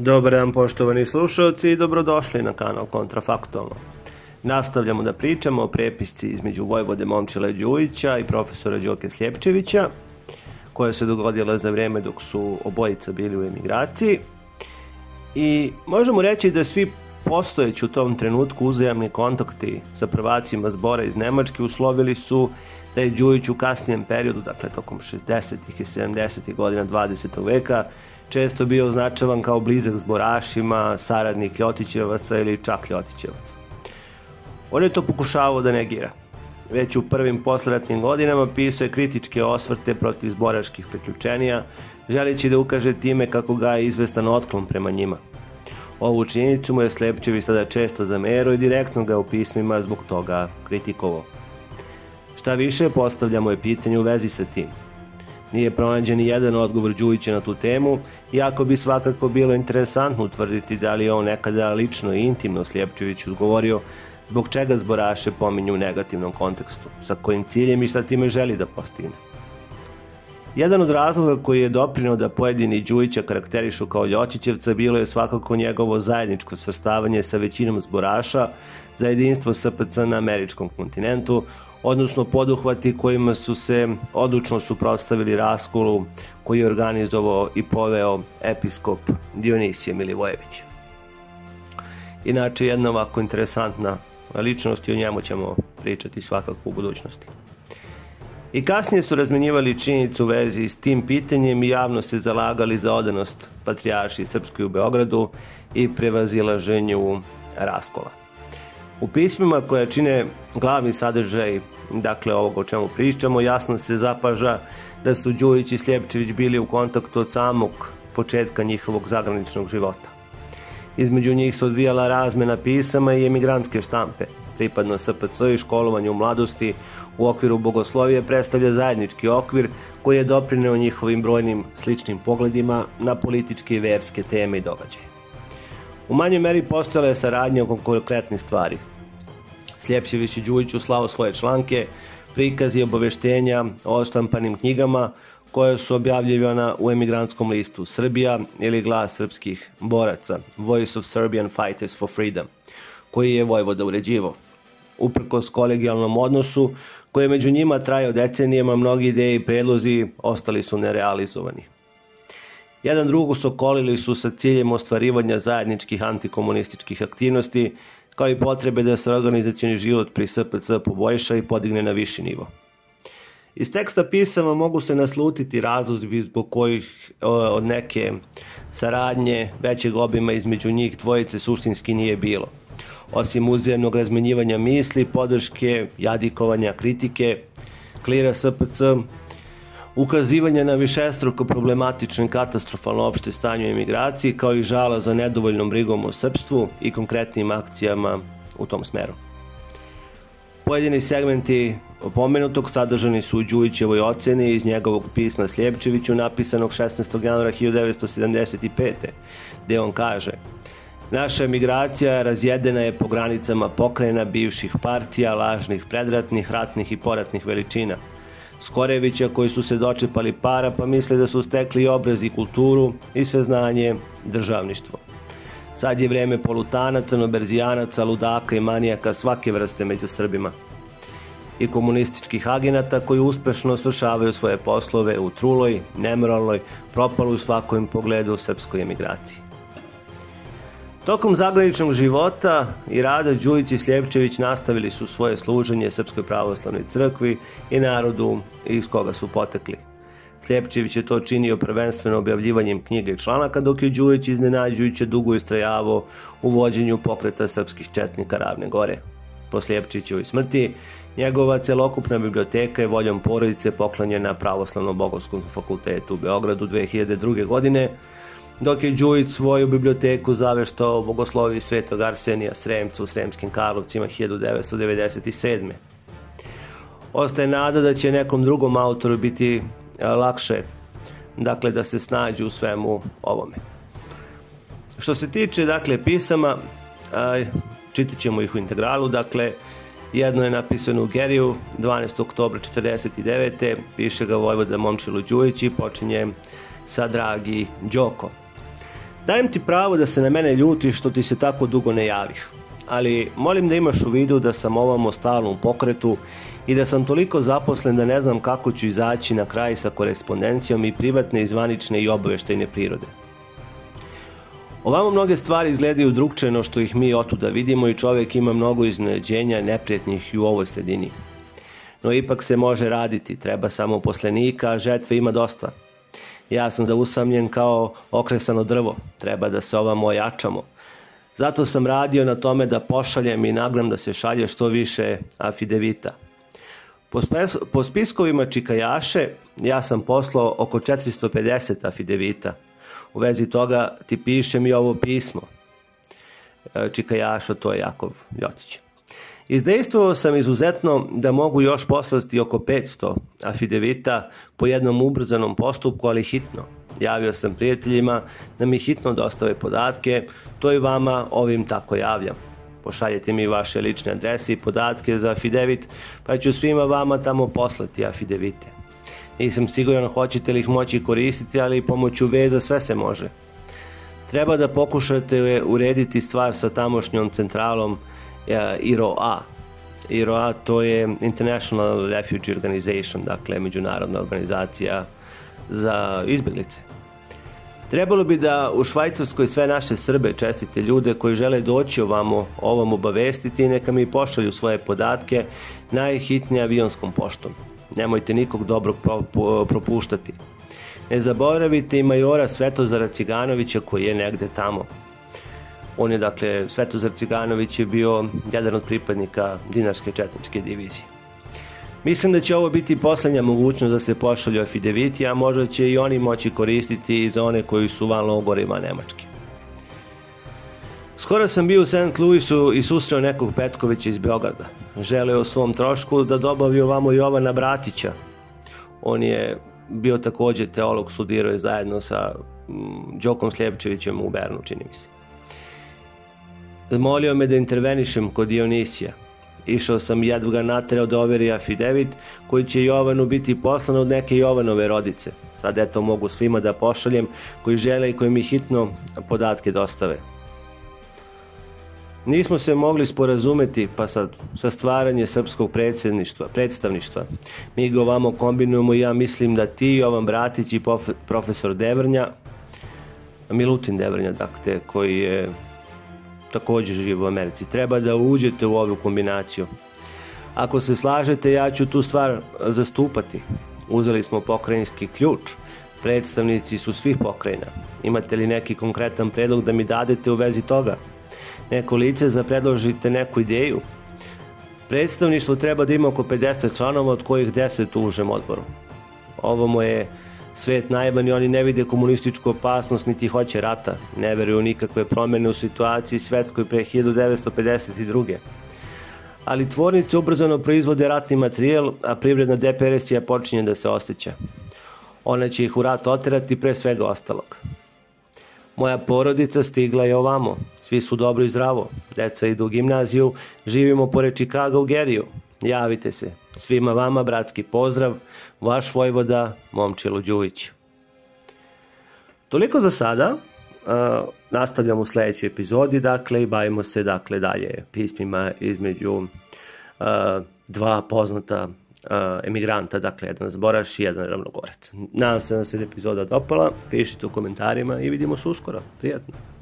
Dobar dan poštovani slušalci i dobrodošli na kanal Kontrafaktualno. Nastavljamo da pričamo o prepisci između Vojvode Momčila Đujića i profesora Đoke Sljepčevića, koja se dogodila za vreme dok su obojica bili u emigraciji. I možemo reći da svi postojeći u tom trenutku uzajamni kontakti sa prvacima zbora iz Nemačke uslovili su da je Đujić u kasnijem periodu, dakle tokom 60. i 70. godina 20. veka, često bio označavan kao blizak zborašima, saradnik Ljotićevaca ili čak Ljotićevaca. On je to pokušavao da negira. Već u prvim posleratnim godinama pisao je kritičke osvrte protiv zboraških priključenija, želeći da ukaže time kako ga je izvestan otklon prema njima. Ovu činjenicu mu je Sljepčević tada često zamerao i direktno ga u pismima zbog toga kritikovao. Šta više, postavljamo je pitanje u vezi sa tim. Nije pronađen ni jedan odgovor Đujića na tu temu, iako bi svakako bilo interesantno utvrditi da li je on nekada lično i intimno Sljepčeviću odgovorio zbog čega zboraše pominju u negativnom kontekstu, sa kojim ciljem i šta time želi da postigne. Jedan od razloga koji je doprineo da pojedini Đujića karakterišu kao Ljotićevca bilo je svakako njegovo zajedničko svrstavanje sa većinom zboraša za jedinstvo SPC na američkom kontinentu, odnosno poduhvati kojima su se odlučno suprotstavili raskolu koji je organizovao i poveo episkop Dionisije Milivojević. Inače, jedna ovako interesantna ličnost i o njemu ćemo pričati svakako u budućnosti. I kasnije su razmenjivali činjenicu u vezi s tim pitanjem i javno se zalagali za odanost patrijaršiji Srpskoj u Beogradu i prevazilaženju raskola. U pismima koja čine glavni sadržaj, dakle ovog o čemu pričamo, jasno se zapaža da su Đujić i Sljepčević bili u kontaktu od samog početka njihovog zagraničnog života. Između njih se odvijala razmena pisama i emigrantske štampe. Pripadno SPC i školovanje u mladosti u okviru bogoslovije predstavlja zajednički okvir koji je doprineo njihovim brojnim sličnim pogledima na političke i verske teme i događaje. U manjoj meri postojala je saradnja oko konkretnih stvari. Sljepčević i Đujić u slao svoje članke, prikazi i obaveštenja o odštampanim knjigama koje su objavljivana u emigrantskom listu Srbija ili Glas srpskih boraca, Voice of Serbian Fighters for Freedom, koji je Vojvoda uređivao. Uprkos kolegijalnom odnosu koji je među njima trajao decenijama, mnogi ideje i predlozi ostali su nerealizovani. Jedan drugog sokolili su sa ciljem ostvarivanja zajedničkih antikomunističkih aktivnosti, kao i potrebe da se organizacioni život pri SPC poboljša i podigne na viši nivo. Iz teksta pisama mogu se naslutiti razlozi zbog kojih od neke saradnje većeg obima između njih dvojice suštinski nije bilo. Osim uzajamnog razmenjivanja misli, podrške, jadikovanja, kritike, klira SPC, ukazivanja na višestruko problematično i katastrofalno opšte stanje u emigraciji, kao i žala za nedovoljnom brigom o srpstvu i konkretnim akcijama u tom smeru. Pojedini segmenti pomenutog sadržani su u Đujićevoj oceni iz njegovog pisma Sljepčeviću napisanog 16. januara 1975. gde on kaže: naša emigracija razjedena je po granicama pokrajina bivših partija, lažnih predratnih, ratnih i poratnih veličina. Skorevića koji su se dočepali para pa misle da su stekli obraz i kulturu i sve znanje državništvo. Sad je vreme polutana, crnoberzijanaca, ludaka i manijaka svake vrste među Srbima. I komunističkih agenata koji uspešno svršavaju svoje poslove u truloj, nemoralnoj, propaloj u svakom pogledu srpskoj emigraciji. Tokom zagraničnog života i rada Đujić i Sljepčević nastavili su svoje služenje Srpskoj pravoslavnoj crkvi i narodu iz koga su potekli. Sljepčević je to činio prvenstveno objavljivanjem knjiga i članaka, dok je Đujić iznenađujuće dugo istrajavao u vođenju pokreta srpskih četnika Ravne Gore. Po Sljepčevićevoj smrti, njegova celokupna biblioteka je voljom porodice poklonjena Pravoslavnom bogoslovskom fakultetu u Beogradu 2002. godine, dok je Đujić svoju biblioteku zaveštao bogosloviji Svetog Arsenija Sremca u Sremskim Karlovcima 1997. Ostaje nada da će nekom drugom autoru biti lakše, dakle, da se snađe u svemu ovome. Što se tiče, dakle, pisama, čitat ćemo ih u integralu. Dakle, jedno je napisano u Geriju 12. oktobra 1949. Piše ga Vojvoda Momčilo Đujić i počinje sa Dragi Đoko. Dajem ti pravo da se na mene ljutiš što ti se tako dugo ne javih, ali molim da imaš u vidu da sam ovamo stalno u pokretu i da sam toliko zaposlen da ne znam kako ću izaći na kraj sa korespondencijom i privatne i zvanične i obaveštajne prirode. Ovamo mnoge stvari izgledaju drugčije no što ih mi otuda vidimo i čovjek ima mnogo iznenađenja neprijatnih i u ovoj sredini. No ipak se može raditi, treba samo poslenika, a žetve ima dosta. Ja sam da usamljen kao okresano drvo, treba da se ovamo ojačamo. Zato sam radio na tome da pošaljem i nagnam da se šalje što više afidevita. Po spiskovima čikajaše ja sam poslao oko 450 afidevita. U vezi toga ti pišem i ovo pismo. Čikajašo, to je Jakov Ljotić. Izdejstvovao sam izuzetno da mogu još poslati oko 500 afidevita po jednom ubrzanom postupku, ali hitno. Javio sam prijateljima da mi hitno dostave podatke, to i vama ovim tako javljam. Pošaljete mi vaše lične adrese i podatke za afidevit, pa ću svima vama tamo poslati afidevite. Nisam siguran hoćete li ih moći koristiti, ali pomoću veza sve se može. Treba da pokušate urediti stvar sa tamošnjom centralom IRO-A. IRO-A to je International Refugee Organization, dakle međunarodna organizacija za izbjeglice. Trebalo bi da u Švajcarskoj sve naše Srbe, čestite ljude koji žele doći ovom obavestiti i neka mi pošalju svoje podatke najhitnije avionskom poštom. Nemojte nikog dobrog propuštati. Ne zaboravite i majora Svetozara Ciganovića koji je negde tamo. Svetozar Ciganović je bio jedan od pripadnika Dinarske četničke divizije. Mislim da će ovo biti posljednja mogućnost da se pošalju afideviti, a možda će i oni moći koristiti i za one koji su van logorima Nemačke. Skoro sam bio u St. Louisu i susreo nekog Petkovića iz Beograda. Želeo o svom trošku da dobavi ovamo Jovana Bratića. On je bio također teolog, studirao je zajedno sa Đokom Sljepčevićem u Bernu, čini mi se. Molio me da intervenišem kod Dionisija. Išao sam i jedva ga naterao da overi afidevit koji će Jovanu biti poslan od neke Jovanove rodice. Sad eto mogu svima da pošaljem koji žele i koji mi hitno podatke dostave. Nismo se mogli sporazumeti pa sad sa stvaranje srpskog predstavništva. Mi ga ovamo kombinujemo i ja mislim da ti, Jovan Bratić i profesor Devrnja, Milutin Devrnja, dakle, koji je također živi u Americi. Treba da uđete u ovu kombinaciju. Ako se slažete, ja ću tu stvar zastupati. Uzeli smo pokrajinski ključ. Predstavnici su svih pokrajina. Imate li neki konkretan predlog da mi dadete u vezi toga? Neko lice za predložite neku ideju? Predstavništvo treba da ima oko 50 članova, od kojih 10 u užem odboru. Ovo je svet najban i oni ne vide komunističku opasnost niti hoće rata. Ne veruju nikakve promjene u situaciji svetskoj pre 1952. Ali tvornice ubrzano proizvode ratni materijal, a privredna depresija počinje da se osjeća. Ona će ih u rat oterati pre svega ostalog. Moja porodica stigla je ovamo. Svi su dobro i zdravo. Deca idu u gimnaziju, živimo pored Čikaga u Geriju. Javite se. Svima vama bratski pozdrav, vaš vojvoda Momčilo Đujić. Toliko za sada. Nastavljamo u sljedećoj epizodi, i bavimo se dalje pismima između dva poznata emigranta, jedan zboraš i jedan ravnogorac. Nadam se da se epizoda dopala, pišite u komentarima i vidimo se uskoro. Prijatno.